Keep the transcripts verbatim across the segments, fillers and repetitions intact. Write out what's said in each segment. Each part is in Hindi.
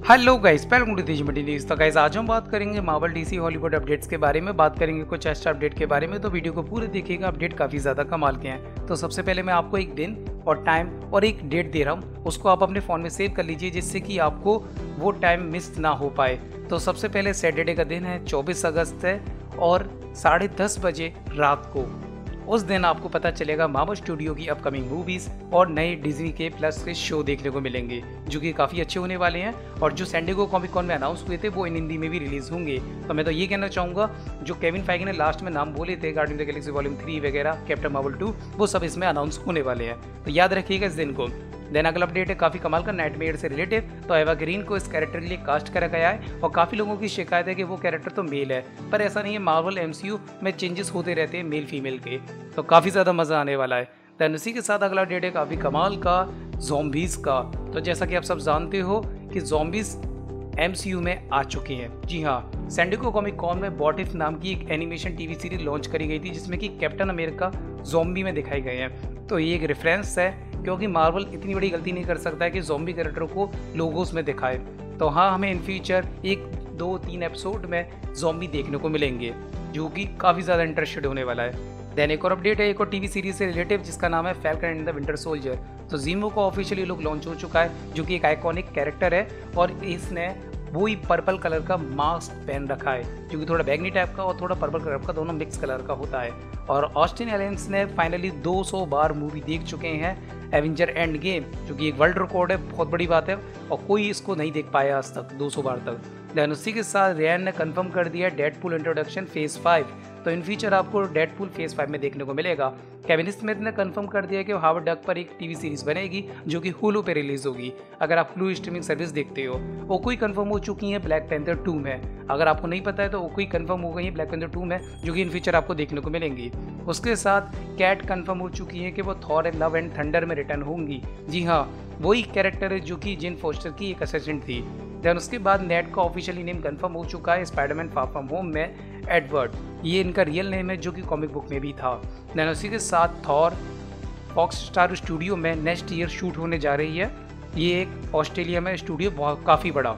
Hello guys, welcome to Tez Mati news. तो गाइस आज हम बात करेंगे मार्वल डीसी हॉलीवुड अपडेट्स के बारे में, बात करेंगे कुछ एक्स्ट्रा अपडेट के बारे में। तो वीडियो को पूरे देखिएगा, अपडेट काफ़ी ज़्यादा कमाल के हैं। तो सबसे पहले मैं आपको एक दिन और टाइम और एक डेट दे रहा हूँ, उसको आप अपने फ़ोन में सेव कर लीजिए जिससे कि आपको वो टाइम मिस ना हो पाए। तो सबसे पहले सैटरडे का दिन है, चौबीस अगस्त है और साढ़े दस बजे रात को उस दिन आपको पता चलेगा मार्वल स्टूडियो की अपकमिंग मूवीज़ और नए डिज्नी के प्लस के शो देखने को मिलेंगे जो कि काफ़ी अच्छे होने वाले हैं। और जो सैन डिएगो कॉमिक कॉन में अनाउंस हुए थे वो इन हिंदी में भी रिलीज़ होंगे। तो मैं तो ये कहना चाहूँगा, जो केविन फाइगी ने लास्ट में नाम बोले थे Guardian of the Galaxy volume three वगैरह, कैप्टन मार्वल टू, वो सब इसमें अनाउंस होने वाले हैं। तो याद रखिएगा इस दिन को। देन अगला अपडेट है काफ़ी कमाल का, नाइटमेयर से रिलेटिव। तो एवा ग्रीन को इस कैरेक्टर के लिए कास्ट करा गया है और काफ़ी लोगों की शिकायत है कि वो कैरेक्टर तो मेल है, पर ऐसा नहीं है। मार्वल एमसीयू में चेंजेस होते रहते हैं मेल फीमेल के, तो काफ़ी ज़्यादा मज़ा आने वाला है। देन उसी के साथ अगला अपडेट है काफ़ी कमाल का, ज़ॉम्बीज़ का। तो जैसा कि आप सब जानते हो कि ज़ॉम्बीज़ एमसीयू में आ चुके हैं। जी हाँ, सैन डिएगो कॉमिक कॉन में व्हाट इफ नाम की एक एनिमेशन टीवी सीरीज लॉन्च करी गई थी जिसमें कि कैप्टन अमेरिका ज़ॉम्बी में दिखाए गए हैं। तो ये एक रेफरेंस है, क्योंकि मार्वल इतनी बड़ी गलती नहीं कर सकता है कि ज़ॉम्बी कैरेक्टर को लोगोस में दिखाए। तो हाँ, हमें इन फ्यूचर एक दो तीन एपिसोड में ज़ॉम्बी देखने को मिलेंगे जो कि काफ़ी ज़्यादा इंटरेस्टेड होने वाला है। देन एक और अपडेट है एक और टीवी सीरीज से रिलेटिव जिसका नाम है Falcon and the Winter Soldier. तो ज़ीमो को ऑफिशियली लुक लॉन्च हो चुका है जो कि एक आइकॉनिक कैरेक्टर है और इसने वही पर्पल कलर का मास्क पहन रखा है जो कि थोड़ा बैगनी टाइप का और थोड़ा पर्पल कलर का, दोनों मिक्स कलर का होता है। और ऑस्टिन एलेंस ने फाइनली दो सौ बार मूवी देख चुके हैं एवेंजर एंड गेम, जो कि एक वर्ल्ड रिकॉर्ड है, बहुत बड़ी बात है और कोई इसको नहीं देख पाया आज तक दो सौ बार तक। देन उसी के साथ रेन ने कंफर्म कर दिया डेडपूल इंट्रोडक्शन फेज फाइव। तो इन फ्यूचर आपको डेडपूल फेज फाइव में देखने को मिलेगा। केविन स्मिथ ने कंफर्म कर दिया कि हावर्ड डक पर एक टीवी सीरीज बनेगी जो कि हुलू पे रिलीज होगी, अगर आप हुलू स्ट्रीमिंग सर्विस देखते हो। ओकुई कंफर्म हो चुकी है ब्लैक पैंथर टू में, अगर आपको नहीं पता है तो ओकुई कंफर्म हो गई है ब्लैक पैंथर टू में, जो कि इन फ्यूचर आपको देखने को मिलेंगी। उसके साथ कैट कंफर्म हो चुकी है कि वो Thor and love and thunder में रिटर्न होंगी। जी हाँ, वही कैरेक्टर है जो कि जेन फोस्टर की एक असिस्टेंट थी। देन उसके बाद नेट का ऑफिशियली नेम कंफर्म हो चुका है स्पाइडरमैन फार फ्रॉम होम में एडवर्ड, ये इनका रियल नेम है जो कि कॉमिक बुक में भी था। देन उसी के साथ थॉर फॉक्स स्टार स्टूडियो में नेक्स्ट ईयर शूट होने जा रही है। ये एक ऑस्ट्रेलिया में स्टूडियो बहुत काफ़ी बड़ा।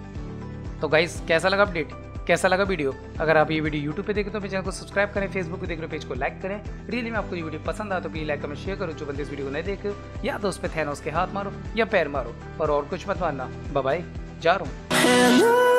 तो गाइस कैसा लगा अपडेट, कैसा लगा वीडियो? अगर आप ये वीडियो यूट्यूब पे देखें तो मेरे चैनल को सब्सक्राइब करें, फेसबुक पे देख रहे पेज को लाइक करें। रियली में आपको ये वीडियो पसंद आया तो प्लीज लाइक कमेंट शेयर करो। जो बंदे इस वीडियो को नहीं देखे या तो उस पर थैनोस के हाथ मारो या पैर मारो, और और कुछ मत मारना। बाय बाय, जा रहा हूँ।